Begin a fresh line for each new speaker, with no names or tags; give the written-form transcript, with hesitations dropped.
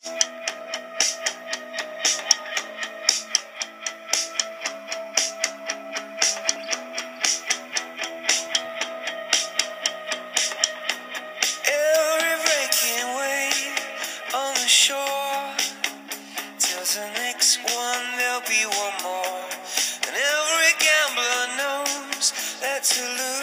Every breaking wave on the shore tells the next one there'll be one more. And every gambler knows that to lose